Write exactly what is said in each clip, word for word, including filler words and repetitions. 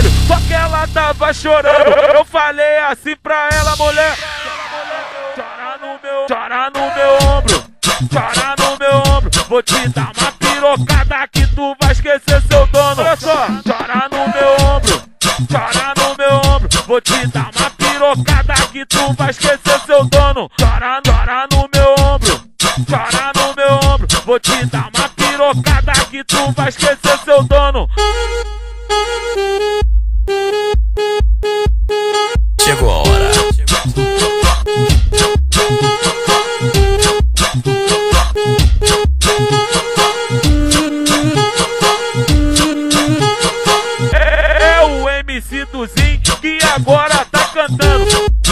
conselho, só que ela tava chorando. Eu falei assim pra ela, mulher, chora no meu, chora no meu ombro, chora no meu ombro. Vou te dar uma pirocada que tu vai esquecer seu dono. Olha só, chora no meu ombro, chora no meu ombro. Vou te dar uma pirocada que tu vai esquecer seu dono. Chora, chora no meu ombro, chora no meu ombro. Vou te dar uma pirocada que tu vai esquecer seu dono. Chegou a hora. É, é o M C do Zinho que agora tá cantando.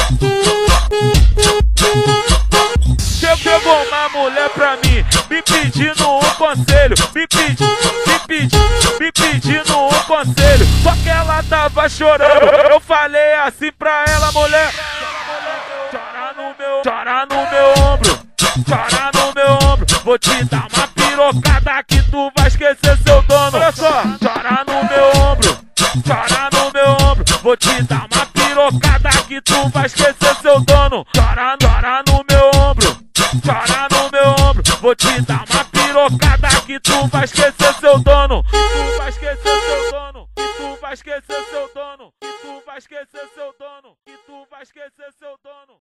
Chegou uma mulher pra mim, me pedindo um conselho, me pedindo, me pedindo, me pedindo um conselho. Só que ela tava chorando. Eu falei assim pra ela, mulher, chora no meu, chora no meu ombro, chora no meu ombro. Vou te dar uma pirocada que tu vai esquecer seu dono. Olha só, chora no meu ombro, chora no meu ombro. Vou te dar uma pirocada que tu vai esquecer seu dono. Chora, chora no meu ombro, chora no meu ombro. Vou te dar uma pirocada que tu vai esquecer seu dono. E tu vai esquecer seu dono. E tu vai esquecer seu dono. E tu vai esquecer seu dono. E tu vai esquecer seu dono.